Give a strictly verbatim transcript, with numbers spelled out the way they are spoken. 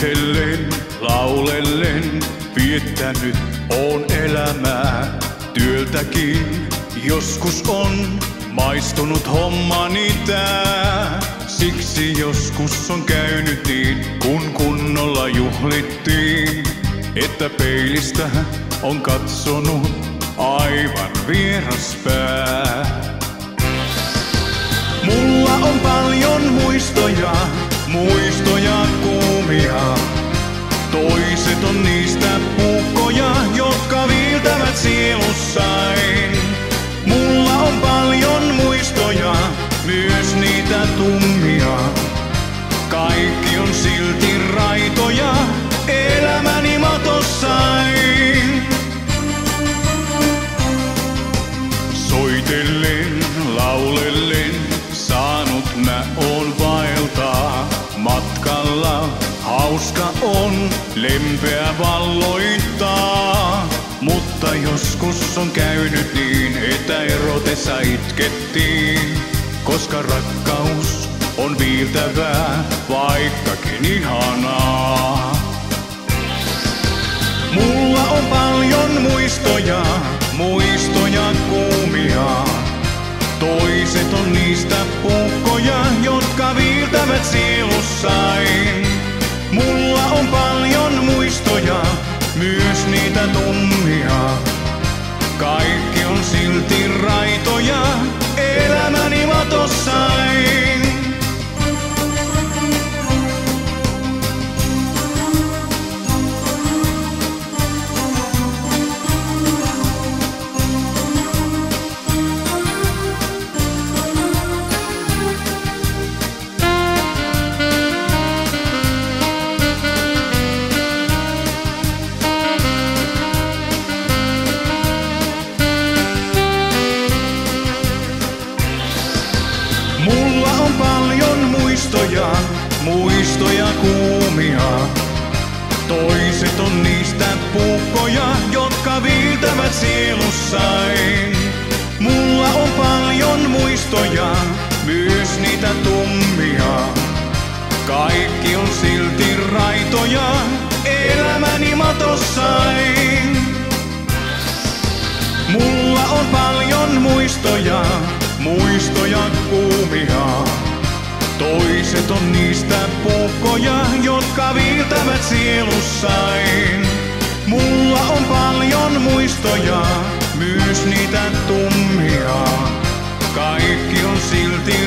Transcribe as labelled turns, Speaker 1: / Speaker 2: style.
Speaker 1: Soitellen, laulellen, viettänyt on elämää. Työltäkin joskus on maistunut hommani tää. Siksi joskus on käynyt niin, kun kunnolla juhlittiin, että peilistä on katsonut aivan vieras pää. Mulla on paljon muistoja, muistoja kuumia. Toiset on niistä puukkoja, jotka viiltävät sielussain. Mulla on paljon muistoja, myös niitä tummia. Kaikki on silti raitoja, elämäni matossain. Soitellen, laulellen, saanut mä oon vaeltaa. Matkalla hauska on, lempeä valloittaa. Mutta joskus on käynyt niin, että erotessa itkettiin. Koska rakkaus on viiltävää, vaikkakin ihanaa. Mulla on paljon muistoja, muistoja kuumia. Toiset on niistä puukkoja, jotka viiltävät sielussain. Mulla on paljon muistoja, myös niitä tummia. Kaikki on silti raitoja, elämäni matossain. Mulla on paljon muistoja, muistoja kuumia. Toiset on niistä puukkoja, jotka viiltävät sielussain. Mulla on paljon muistoja, myös niitä tummia. Kaikki on silti raitoja, elämäni matossain. Mulla on paljon muistoja, muistoja kuumia. Toiset on niistä puukkoja, jotka viiltävät sielussain. Mulla on paljon muistoja, myös niitä tummia. Kaikki on silti